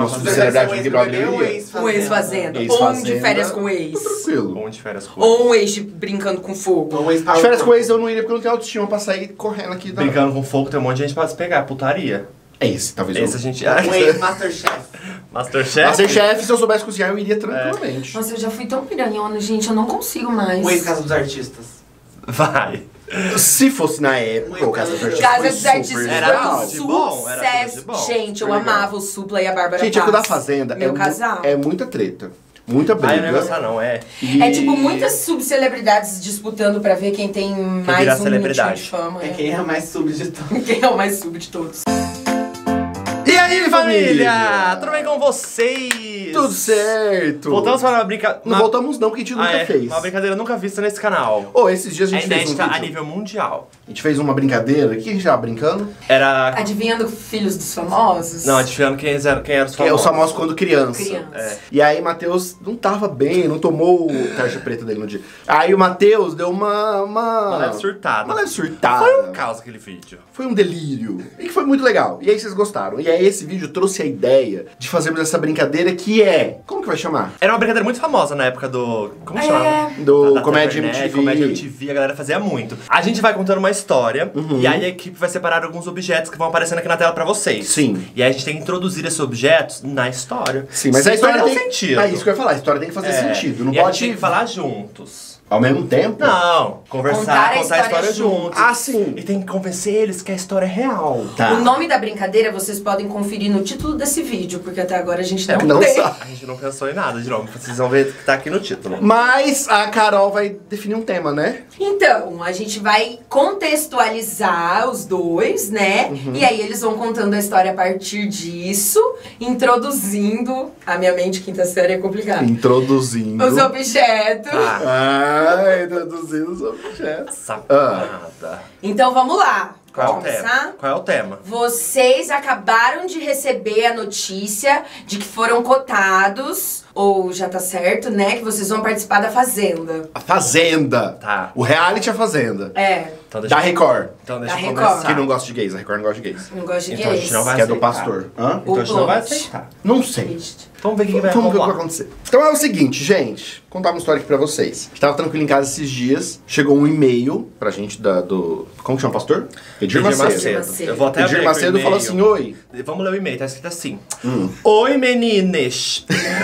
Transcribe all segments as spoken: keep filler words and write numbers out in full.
uma subcelebridade Big Brother. O ex-fazenda. Ex Ou um de férias com o ex. Tranquilo. Ou um de férias com o ex. Ou um ex brincando com fogo. Ou um ex de férias com o ex eu não iria porque eu não tenho autoestima pra sair correndo aqui. Da... Brincando com fogo tem um monte de gente pra se pegar, putaria. É esse, talvez. Esse eu... a gente... Um ex-Masterchef. Masterchef? Masterchef, se eu soubesse cozinhar, eu iria tranquilamente. Nossa, eu já fui tão piranhona, gente, eu não consigo mais. Um ex-Casa dos Artistas. Vai. Se fosse na época, o Casa dos Artistas Casa foi dos Artistas super Era legal. tudo de bom, era tudo de Sucesso. bom. Gente, eu Foi legal. amava o Supla e a Bárbara Gente, Paz. o da Fazenda é, Meu mu casal. é muita treta. Muita Ah, eu não ia briga. gostar não, é. E- É tipo muitas subcelebridades disputando pra ver quem tem mais vira um celebridade. minutinho de fama. É quem é mais sub de todos. Quem é o mais sub de todos. E aí, Família, tudo bem com vocês? Tudo certo. Voltamos para uma brincadeira... Não voltamos não, que a gente nunca ah, é, fez. Uma brincadeira nunca vista nesse canal. Ô, esses dias a É gente fez um inédita a vídeo. nível mundial. A gente fez uma brincadeira. O que a gente tava brincando? Era... Adivinhando filhos dos famosos? Não, adivinhando quem eram, quem eram os Que é os famosos. famosos quando criança. Criança. É. E aí, Matheus não tava bem, não tomou o tarja preta dele no dia. Aí o Matheus deu uma... Uma, Uma leve surtada. Uma leve surtada. Foi um caos aquele vídeo. Foi um delírio. E que foi muito legal. E aí vocês gostaram. E aí esse vídeo trouxe a ideia de fazermos essa brincadeira que é... Como que vai chamar? Era uma brincadeira muito famosa na época do... Como É. chamava? Do Da Comédia internet, M T V. Comédia M T V, a galera fazia muito. A gente vai contando uma história Uhum. e aí a equipe vai separar alguns objetos que vão aparecendo aqui na tela pra vocês. Sim. E aí a gente tem que introduzir esses objetos na história. Sim, mas Sem a história perder tem... o sentido. É isso que eu ia falar. A história tem que fazer É. sentido. Não e a pode... gente tem que falar juntos. Ao mesmo tempo? Não, conversar, Contar a contar a história, história juntos. Ah, sim. E tem que convencer eles que a história é real. Tá. O nome da brincadeira vocês podem conferir no título desse vídeo, porque até agora a gente não, Não tem. sabe. A gente não pensou em nada de novo, vocês vão ver que tá aqui no título. Mas a Carol vai definir um tema, né? Então, a gente vai contextualizar os dois, né? Uhum. E aí eles vão contando a história a partir disso, introduzindo... A minha mente quinta série é complicada. Introduzindo. Os objetos. Ah, Ah, introduzindo os objetos. safada. Então vamos lá. Qual é o Vamos tema? começar? Qual é o tema? Vocês acabaram de receber a notícia de que foram cotados, ou já tá certo, né? Que vocês vão participar da Fazenda. A Fazenda. Tá. O reality é a Fazenda. É, Então deixa Da Record. Então deixa Da eu Record. começar. Que não gosta de gays. A Record não gosta de gays. não gosto de Então a gays. gente não vai Que é do aceitar. pastor. Hã? Então a gente não vai O plot. aceitar. Não sei. Triste. Vamos ver o que, que vai Vamos ver o que vai rolar. acontecer. Então é o seguinte, gente. Vou contar uma história aqui pra vocês. Estava tranquilo em casa esses dias. Chegou um e-mail pra gente da, do... Como que chama o pastor? Edir Edir Macedo. Macedo. Eu vou até abrir Edir aqui o Macedo falou e-mail. assim, oi. Vamos ler o e-mail, tá escrito assim. Hum. Oi, meninas.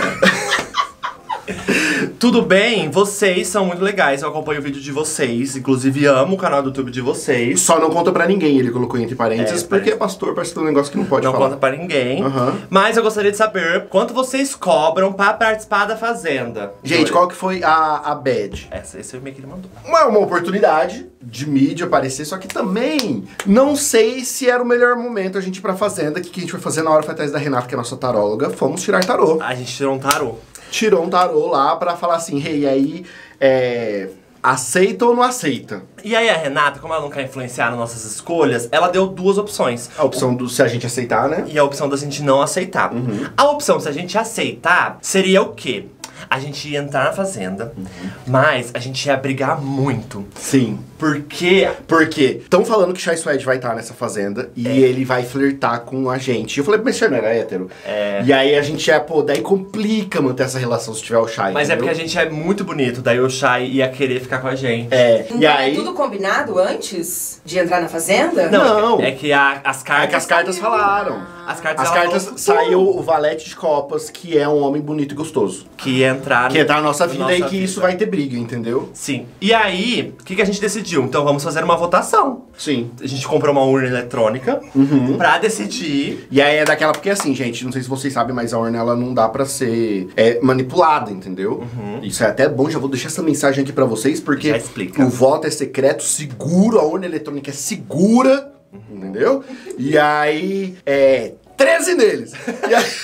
Tudo bem? Vocês são muito legais, eu acompanho o vídeo de vocês. Inclusive, amo o canal do YouTube de vocês. Só não conta pra ninguém, ele colocou entre parênteses, É, porque é pastor, parece que tem um negócio que não pode Não falar. conta pra ninguém. Aham. Mas eu gostaria de saber quanto vocês cobram pra participar da Fazenda. Gente, qual que foi a, a bad? Essa, esse é o e-mail que ele mandou. Uma, uma oportunidade de mídia aparecer, só que também não sei se era o melhor momento a gente ir pra Fazenda. O que, que a gente foi fazer na hora foi atrás da Renata, que é a nossa taróloga. Fomos tirar tarô. A gente tirou um tarô. Tirou um tarô lá pra falar assim, hey, e aí, é, aceita ou não aceita? E aí a Renata, como ela não quer influenciar nas nossas escolhas, ela deu duas opções. A opção do se a gente aceitar, né? E a opção da gente não aceitar. Uhum. A opção se a gente aceitar seria o quê? A gente ia entrar na Fazenda, Uhum. mas a gente ia brigar muito. Sim. Porque Porque estão falando que Chai Suede vai estar nessa Fazenda e ele vai flertar com a gente. E eu falei, mas você não era hétero? É. E aí a gente ia, pô, daí complica manter essa relação se tiver o Chai. Mas é entendeu? porque a gente é muito bonito, daí o Shai ia querer ficar com a gente. É, Então e aí... é tudo combinado antes de entrar na Fazenda? Não. É que a- as É cartas. que as cartas falaram. As cartas, As ela cartas falou saiu o Valete de Copas, que é um homem bonito e gostoso. que ia entrar Que entrar na nossa vida nossa e que vida. isso vai ter briga, entendeu? Sim. E aí, o que, que a gente decidiu? Então vamos fazer uma votação. Sim. A gente comprou uma urna eletrônica Uhum. pra decidir. E aí é daquela, porque assim, gente, não sei se vocês sabem, mas a urna ela não dá pra ser é, manipulada, entendeu? Isso é até bom, já vou deixar essa mensagem aqui pra vocês, porque Já explica. o voto é secreto, seguro, a urna eletrônica é segura, entendeu? E aí, é... treze neles! E aí...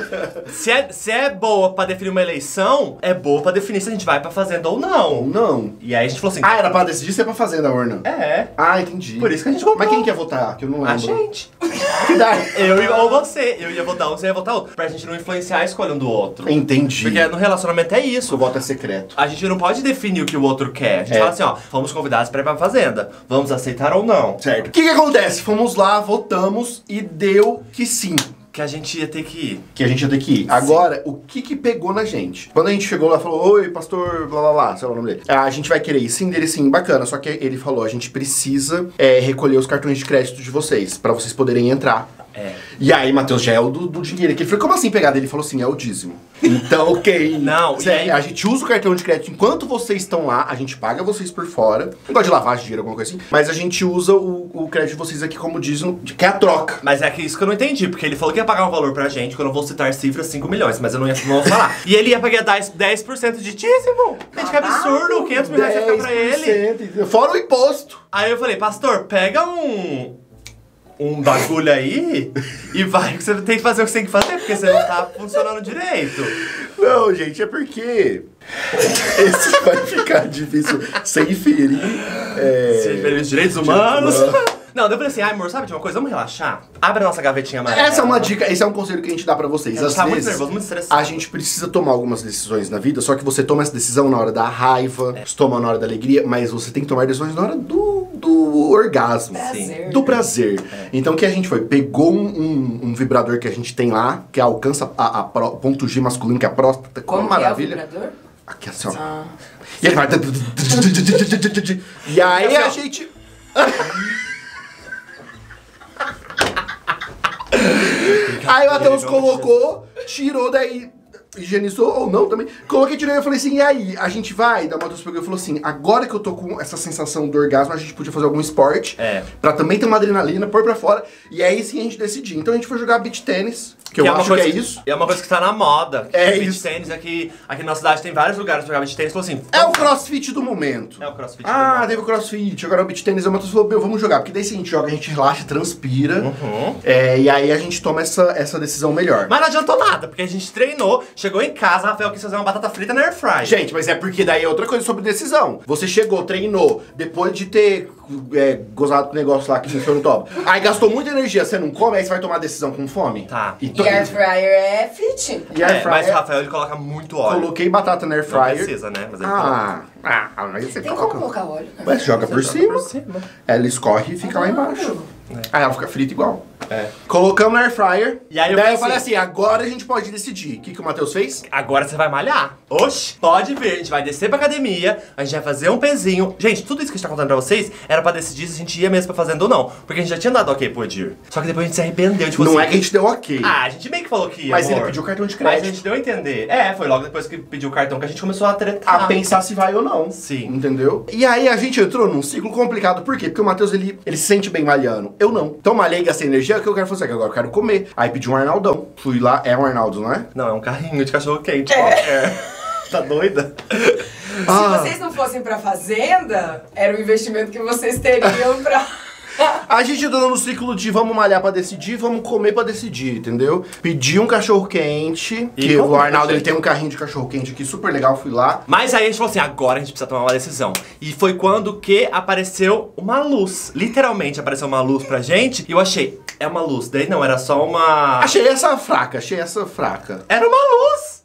Se é, se é boa pra definir uma eleição, é boa pra definir se a gente vai pra Fazenda ou Ou não. não. E aí a gente falou assim: Ah, era pra decidir se é pra fazenda a urna. é, Ah, entendi. por isso que a gente comprou. Mas quem quer votar? Que eu não lembro. A gente. Que dá? Eu e- ou você. Eu ia votar um, você ia votar outro. Pra gente não influenciar a escolha um do outro. Entendi. Porque no relacionamento é isso. O voto é secreto. A gente não pode definir o que o outro quer. A gente É. fala assim, ó, fomos convidados pra ir pra Fazenda. Vamos aceitar ou não? Certo. O que que acontece? Fomos lá, votamos e deu que sim. que a gente ia ter que ir. Que a gente ia ter que ir. Agora, o que que pegou na gente? Quando a gente chegou lá e falou, oi, pastor, blá blá blá, sei lá o nome dele. Ah, a gente vai querer ir. Sim, dele sim, bacana. Só que ele falou, a gente precisa é, recolher os cartões de crédito de vocês, pra vocês poderem entrar. É. E aí, Matheus, já é o do, do dinheiro. Ele falou, como assim pegar dele? Ele falou assim, é o dízimo. Então, ok. Não, Cê, e aí- a gente usa o cartão de crédito enquanto vocês estão lá, a gente paga vocês por fora. Não gosto de lavagem de dinheiro, alguma coisa assim. Mas a gente usa o, o crédito de vocês aqui como dízimo, que é a troca. Mas é que isso que eu não entendi, porque ele falou que ia pagar um valor pra gente, que eu não vou citar cifras, cinco milhões, mas eu não ia não vou falar. E ele ia pagar dez por cento de dízimo. Gente, que absurdo, quinhentos mil reais ia ficar pra ele. dez por cento, fora o imposto. Aí eu falei, pastor, pega um... um bagulho aí e vai, que você tem que fazer o que você tem que fazer, porque você não tá funcionando direito. Não, gente, é porque esse vai ficar difícil sem ferir. É... Sem ferir os direitos humanos. Não, daí eu falei assim, ai amor, sabe de uma coisa? Vamos relaxar? Abre a nossa gavetinha amarela. Essa é uma dica, esse é um conselho que a gente dá pra vocês. A gente Às tá muito vezes, nervoso, muito estressado. a gente precisa tomar algumas decisões na vida, só que você toma essa decisão na hora da raiva, É. você toma na hora da alegria, mas você tem que tomar decisões na hora do, do orgasmo. Prazer. Do prazer. Então o que a gente foi? Pegou um, um, um vibrador que a gente tem lá, que alcança a, a pró- ponto G masculino, que é a próstata. Como Uma que é o maravilha. vibrador? Aqui assim, ó. Ah. E ele vai. E aí a gente. Aí o Matheus colocou, tirou daí, higienizou ou não também. Coloquei, tirei e eu falei assim, e aí, a gente vai? Daí o Matheus pegou e falou assim, agora que eu tô com essa sensação do orgasmo, a gente podia fazer algum esporte. É. Pra também ter uma adrenalina, pôr pra fora. E aí sim a gente decidiu. Então a gente foi jogar beach tênis, que, eu é uma acho coisa que é isso. É uma coisa que tá na moda. É beach isso. tênis aqui, aqui na cidade tem vários lugares pra jogar beach tênis. Falou assim, É o crossfit do momento. É o crossfit. Ah, do mundo. teve o crossfit, agora o beach tênis, o Matheus falou, meu, vamos jogar. Porque daí se a gente joga, a gente relaxa, transpira. Uhum. É, e aí a gente toma essa, essa decisão melhor. Mas não adiantou nada, porque a gente treinou, chegou em casa, Rafael quis fazer uma batata frita na air fry. Gente, mas é porque daí é outra coisa sobre decisão. Você chegou, treinou, depois de ter é, gozado com o negócio lá que você não toma. Aí gastou muita energia, você não come, aí você vai tomar a decisão com fome? Tá. E, to- E air fryer é fit. e air É, fryer, mas o Rafael ele coloca muito óleo. coloquei batata na air Não fryer. precisa, né? Mas ele Ah, ah, aí você Tem como coloca. colocar óleo? né? Mas joga por Joga cima. por cima. Ela escorre e fica lá embaixo. Aí ela fica frita igual. É. Colocamos na air fryer. E aí eu daí eu pensei- falei assim, agora a gente pode decidir. O que, que o Matheus fez? Agora você vai malhar. Oxi, pode ver. A gente vai descer pra academia, a gente vai fazer um pezinho. Gente, tudo isso que a gente tá contando pra vocês era pra decidir se a gente ia mesmo pra fazenda ou não. Porque a gente já tinha dado ok pro Edir. Só que depois a gente se arrependeu. Tipo Não assim, é que a gente deu ok. Ah, a gente meio que falou que ia, Mas ele amor. pediu cartão de Mas a crédito. gente deu a entender. É, foi logo depois que pediu o cartão que a gente começou a tretar. A pensar se vai ou não. Sim. Entendeu? E aí a gente entrou num ciclo complicado. Por quê? Porque o Matheus, ele, ele se sente bem malhando. Eu não. Então malhei, gastei energia, o que eu quero fazer? Que agora eu quero comer. Aí pedi um Arnaldão. Fui lá, é um Arnaldo, não é? Não, é um carrinho de cachorro quente qualquer. Tá doida? Ah. Se vocês não fossem pra fazenda, era o investimento que vocês teriam pra... A gente entrou no ciclo de vamos malhar pra decidir, vamos comer pra decidir, entendeu? Pedi um cachorro quente, E que como o Arnaldo que ele tem um carrinho de cachorro quente aqui, super legal, fui lá. Mas aí a gente falou assim, agora a gente precisa tomar uma decisão. E foi quando que apareceu uma luz. Literalmente apareceu uma luz pra gente. E eu achei, é uma luz. Daí não, era só uma... Achei essa fraca, achei essa fraca. Era uma luz!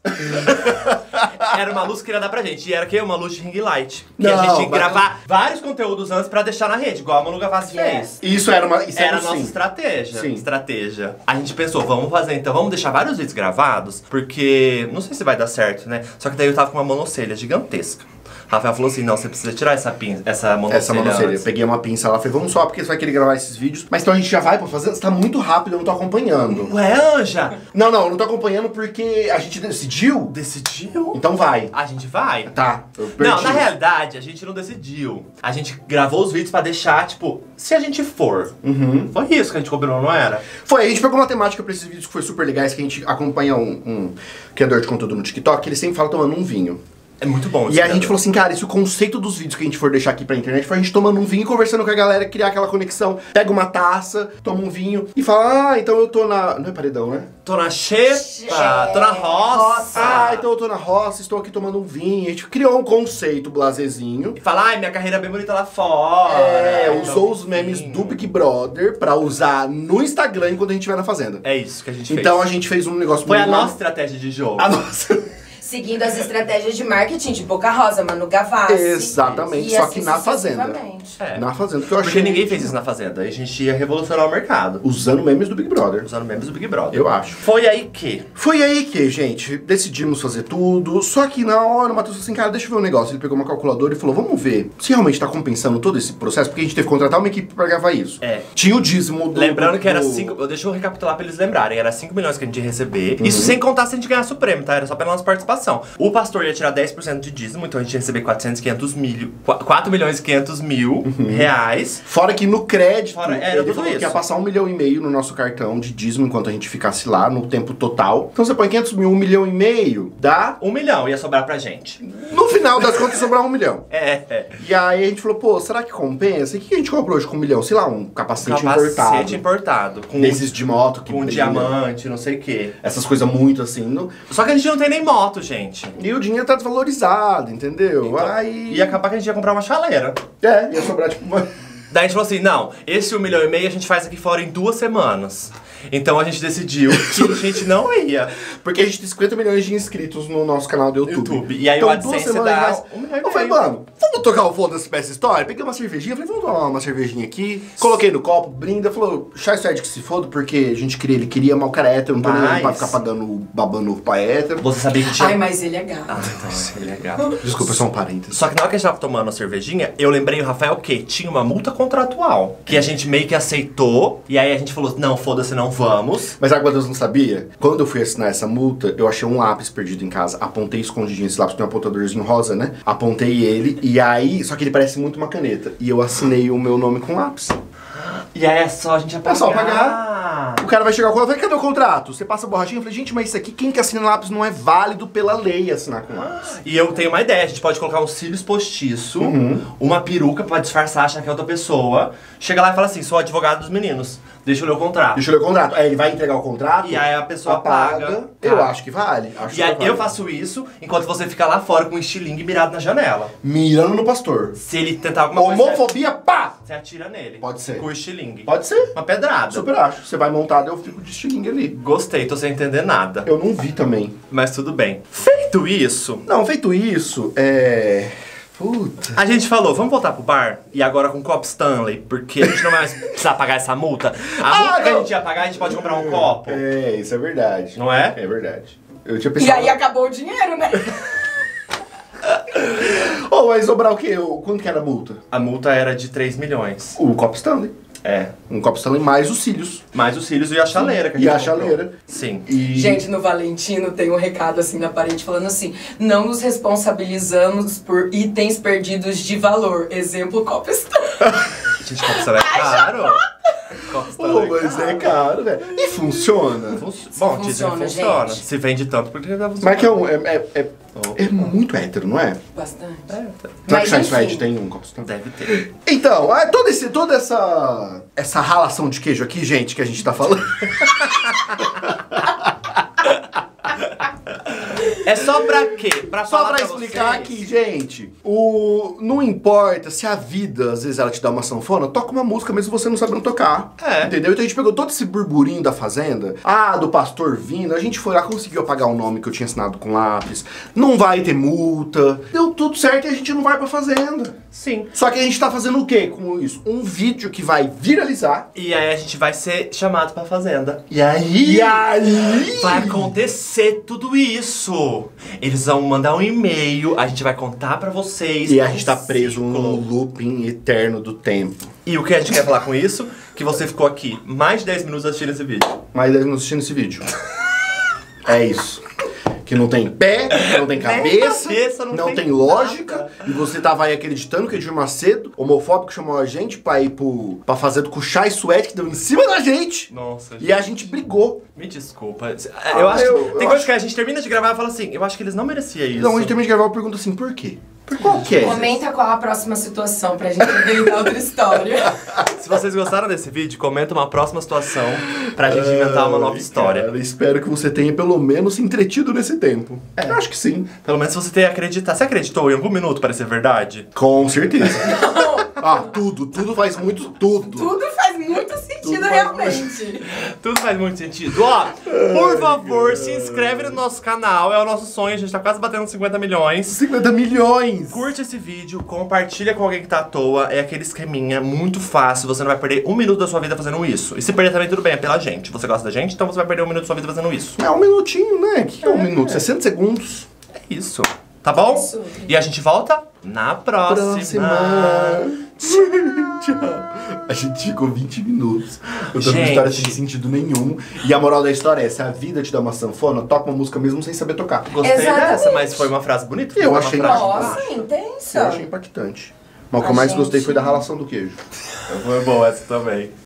Era uma luz que ia dar pra gente. E era o quê? Uma luz de ring light. Que a Não, gente tinha que mas- gravar vários conteúdos antes pra deixar na rede, igual a Manu Gavassi fez. Isso era uma. Isso Era era, a nossa sim. estratégia. Sim. Estratégia. A gente pensou, vamos fazer então, vamos deixar vários vídeos gravados, porque não sei se vai dar certo, né? Só que daí eu tava com uma monocelha gigantesca. Rafael falou assim, não, você precisa tirar essa pinça, essa monocelha. Essa monocelha. Eu antes. peguei uma pinça lá, falei, vamos só, porque você vai querer gravar esses vídeos. Mas então a gente já vai pra fazer. Você tá muito rápido, eu não tô acompanhando. Ué, Anja, Não, não, eu não tô acompanhando porque a gente decidiu. decidiu? Então vai. A gente vai? Tá, eu perdi. Não, na realidade, a gente não decidiu. A gente gravou os vídeos pra deixar, tipo, se a gente for. Uhum. Foi isso que a gente combinou, não era? Foi, a gente pegou uma temática pra esses vídeos que foi super legais, que a gente acompanha um, um criador de conteúdo no TikTok, ele sempre fala tomando um vinho. É muito bom. E a gente falou assim, cara, esse é o conceito dos vídeos que a gente for deixar aqui pra internet foi a gente tomando um vinho e conversando com a galera, criar aquela conexão. Pega uma taça, toma um vinho e fala, ah, então eu tô na... Não é paredão, né? Tô na xepa, tô na roça. Ah, então eu tô na roça, estou aqui tomando um vinho. A gente criou um conceito blazezinho. E fala, ai, minha carreira é bem bonita lá fora. É, Então, usou os memes vinho. do Big Brother pra usar no Instagram enquanto a gente estiver na fazenda. É isso que a gente Então fez. a gente fez um negócio Foi a muito- nossa estratégia de jogo. A nossa. Seguindo as estratégias de marketing de Boca Rosa, Manu Gavassi. Exatamente, E só assim que na fazenda. sucessivamente. Exatamente. É. Na Fazenda, que eu achei... Porque ninguém fez isso na Fazenda. A gente ia revolucionar o mercado. Usando memes do Big Brother. Usando memes do Big Brother. Eu acho. Foi aí que... Foi aí que, gente, decidimos fazer tudo. Só que na hora o Matheus falou assim, cara, deixa eu ver um negócio. Ele pegou uma calculadora e falou, vamos ver se realmente tá compensando todo esse processo. Porque a gente teve que contratar uma equipe pra gravar isso. É. Tinha o dízimo do... Lembrando que era do... cinco... Deixa eu recapitular pra eles lembrarem. Era cinco milhões que a gente ia receber. Isso sem contar se a gente ganhasse o prêmio, tá? Era só pela nossa participação. O pastor ia tirar dez por cento de dízimo, então a gente ia receber quatrocentos, quinhentos mil... quatro milhões e quinhentos mil reais. Fora que no crédito, Fora- era ele tudo falou isso. que ia passar um milhão e meio no nosso cartão de dízimo enquanto a gente ficasse lá no tempo total. Então você põe quinhentos mil, um milhão e meio, dá... Um milhão ia sobrar pra gente. No final das contas sobrar um milhão. É, é. E aí a gente falou, pô, será que compensa? E o que a gente comprou hoje com um milhão? Sei lá, um capacete, Capacete importado. importado. Com, Desses de moto que com brilha. diamante, não sei o quê. Essas coisas muito assim. No... Só que a gente não tem nem moto, gente. E o dinheiro tá desvalorizado, entendeu? Então, aí... ia acabar que a gente ia comprar uma chaleira. É, ia sobrar tipo uma... Daí a gente falou assim, não, esse um milhão e meio a gente faz aqui fora em duas semanas. Então a gente decidiu que a gente não ia. Porque a gente tem cinquenta milhões de inscritos no nosso canal do YouTube. YouTube. E aí então, o AdSense duas dá semanas um milhão e Eu falei, meio. mano, vamos tocar o foda-se pra essa história? Peguei uma cervejinha, falei, vamos tomar uma cervejinha aqui. Coloquei no copo, brinda, falou, chá isso é de que se foda, porque a gente queria, ele queria, mas o cara é hétero, não tô nem aí pra Mas- ficar pagando, babando ovo pra hétero. Você sabia que tinha... Ai, mas ele é gato. Ah, então, ele é gato. Desculpa, é só um parênteses. Só que na hora que a gente tava tomando a cervejinha, eu lembrei o Rafael que tinha uma multa contratual. Que a gente meio que aceitou. E aí a gente falou, não, foda-se, não vamos. Mas a Água Deus não sabia? Quando eu fui assinar essa multa, eu achei um lápis perdido em casa. Apontei escondidinho esse lápis, tem um apontadorzinho rosa, né? Apontei ele, e aí... Só que ele parece muito uma caneta. E eu assinei o meu nome com lápis. E aí é só a gente apagar. É só apagar. O cara vai chegar com ela e vai, cadê o contrato? Você passa a borrachinha? Eu falei, gente, mas isso aqui, quem que assina lápis não é válido pela lei assinar com lápis. E eu tenho uma ideia, a gente pode colocar uns cílios postiço, uma peruca pra disfarçar, achar que é outra pessoa. Chega lá e fala assim, sou advogado dos meninos, deixa eu ler o contrato. Deixa eu ler o contrato. Aí ele vai entregar o contrato. E aí a pessoa paga. Eu Tá. acho que vale. Acho E que aí vale. eu faço isso, enquanto você fica lá fora com um estilingue mirado na janela. Mirando no pastor. Se ele tentar alguma coisa, Homofobia, pá! você atira nele. Pode ser. Com o estilingue. Pode ser. Uma pedrada. Super acho. Você vai montado, eu fico de estilingue ali. Gostei, tô sem entender nada. Eu não vi também. Mas tudo bem. Feito isso, Não, feito isso, é... Puta. a gente falou, vamos voltar pro bar? E agora com copo Stanley, porque a gente não vai mais precisar pagar essa multa. A Ah, multa que a não. gente ia pagar, a gente pode comprar um copo. É, isso é verdade. Não é? É verdade. Eu tinha E pensado... aí acabou o dinheiro, né? Oh, vai sobrar o quê? O- Quanto que era a multa? A multa era de três milhões. O copo Stanley. É. Um copo Stanley mais os cílios. Mais os cílios e a chaleira que a E gente a comprou. chaleira. Sim. E... Gente, no Valentino tem um recado assim na parede falando assim: não nos responsabilizamos por itens perdidos de valor. Exemplo, copo Stanley. Gente, copo Stanley é caro. Copo Pô, Stanley mas é caro, velho. E funciona. Funci- Bom, dizem que Funciona, funciona. gente. Se vende tanto, porque deve funcionar. Mas que é um... É, é, é, é muito hétero, não é? Bastante. É, Será Mas que Chai Suede enfim. tem um copo Stanley? deve ter. Então, ah, todo esse, toda essa essa ralação de queijo aqui, gente, que a gente tá falando. É só pra quê? Pra Só falar pra pra explicar vocês. aqui, gente. O não importa se a vida, às vezes ela te dá uma sanfona, toca uma música mesmo você não sabendo tocar. É. Entendeu? Então a gente pegou todo esse burburinho da fazenda, ah, do pastor vindo, a gente foi lá, conseguiu apagar o nome que eu tinha assinado com lápis. Não vai ter multa. Deu tudo certo e a gente não vai pra fazenda. Sim. Só que a gente tá fazendo o quê com isso? Um vídeo que vai viralizar. E aí a gente vai ser chamado pra fazenda. E aí? E aí? Vai acontecer tudo isso. Eles vão mandar um e-mail, a gente vai contar pra vocês. E a um gente tá preso ciclo. no looping eterno do tempo. E o que a gente quer falar com isso? Que você ficou aqui mais de dez minutos assistindo esse vídeo. Mais dez minutos assistindo esse vídeo. É isso. Que não tem pé, que não tem cabeça, cabeça, não não tem tem lógica. nada. E você tava aí acreditando que o Edir Macedo, homofóbico, chamou a gente pra ir pro, pra fazer com o Chai Suede, que deu em cima da gente. Nossa, E a gente brigou. me desculpa. Eu acho eu- que eu tem coisa acho- que a gente termina de gravar e fala assim, eu acho que eles não mereciam isso. Então, a gente termina de gravar, eu pergunto assim, por quê? Por qual que é? Comenta qual a próxima situação pra gente inventar outra história. Se vocês gostaram desse vídeo, comenta uma próxima situação pra gente inventar uma nova Ai, história. Cara, espero que você tenha pelo menos se entretido nesse tempo. É. Eu acho que sim. Pelo menos você tenha acreditado. Você acreditou em algum minuto para ser verdade? Com certeza. Ah, tudo, tudo faz muito tudo. Tudo faz muito muito sentido Tudo faz realmente. Tudo faz muito sentido. Ó, por favor, se inscreve no nosso canal. É o nosso sonho. A gente tá quase batendo cinquenta milhões. cinquenta milhões! Curte esse vídeo, compartilha com alguém que tá à toa. É aquele esqueminha muito fácil. Você não vai perder um minuto da sua vida fazendo isso. E se perder também, tudo bem, é pela gente. Você gosta da gente, então você vai perder um minuto da sua vida fazendo isso. É um minutinho, né? O que é um minuto? sessenta segundos. É isso. Tá bom? Isso. E a gente volta na próxima. Próxima. Tchau. A gente ficou vinte minutos. Eu tô com uma Gente. história sem sentido nenhum. E a moral da história é: se a vida te dá uma sanfona, toca uma música mesmo sem saber tocar. Gostei Exatamente. dessa, mas foi uma frase bonita. Eu foi uma achei frase- Nossa, Eu intensa. achei impactante. Mas o que A eu mais gostei gente- foi da ralação do queijo. Foi boa essa também.